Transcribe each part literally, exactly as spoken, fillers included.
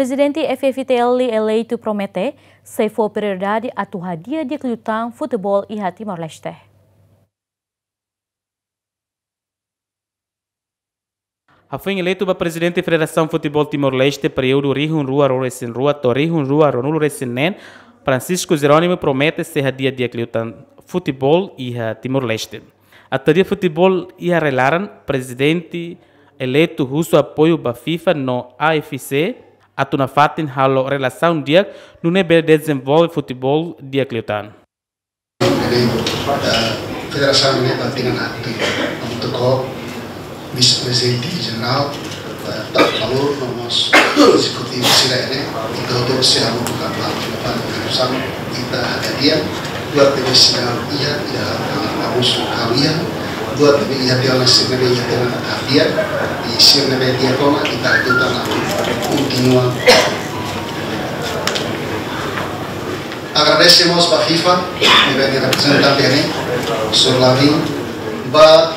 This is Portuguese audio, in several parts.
presidente F F T L eleito promete se for prioridade a dia de clutang futebol e Timor-Leste. Foi eleito para presidente da Federação Futebol Timor-Leste período Rihun Rua Roresin Rua Torihun Rua Ronul Resinen. Francisco Jerônimo promete ser dia de clutang futebol e Timor-Leste. A dia futebol e relaran presidente eleito russo apoio para FIFA no A F C. Atuna fatin halo relação dia no nível de desenvolve futebol dia clutang. Federação ini penting hati untuk vice-presidente general tak lalu nomos eksekutif sila ini itu untuk siapa bukan apa urusan kita ada dia buat lebih sinar iya ya harus kalian buat lebih iya dia nasib lebih iya dia dia di sini lebih dia koma kita itu tanah continuo. Agradecemos a FIFA nivel de representante ini Surlavi ba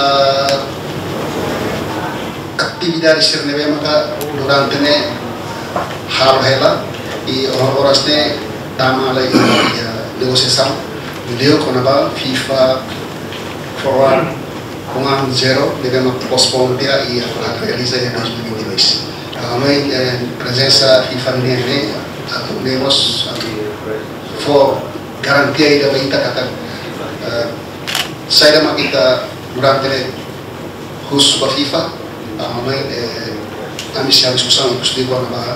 aktividade ser neve maka durante ne hal hela e orang-orang ne tama lagi negosiação video konaba FIFA forward com zero neve mak postpone dia e realiza em dois mil e vinte e dois. Kami presença FIFA ini temos for garantia da kita kata saya mak kita durante ne khusus FIFA kami kami siap diskusi diskusi konaba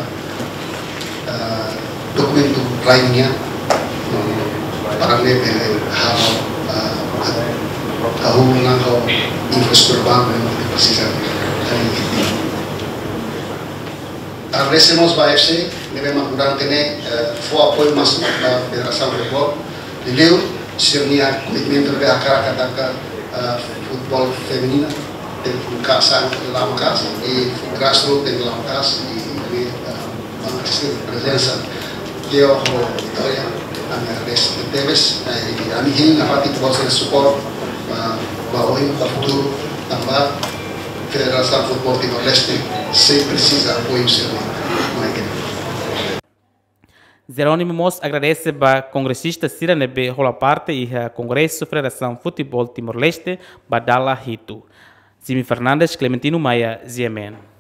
dokumen lainnya para nebe hal tahu menangkau infrastruktur bank yang kita persiskan hari ini. Agradecemos a F C nebe durante ne foi apoio masuk da Federação de Futebol de Leo sirnia komitmen de akar kata futebol feminina de casa lama casa e grassroots de lama casa e de presença que eu Vitória a minha res teves e a minha parte que você support para hoje para futuro também Federação Futebol Timor-Leste se precisa apoio seu. Jerônimo Mos agradece a congressista Sira Nebe rola parte e a Congresso Federação Futebol Timor-Leste Badala Hitu. Zimi Fernandes, Clementino Maia, Z M N.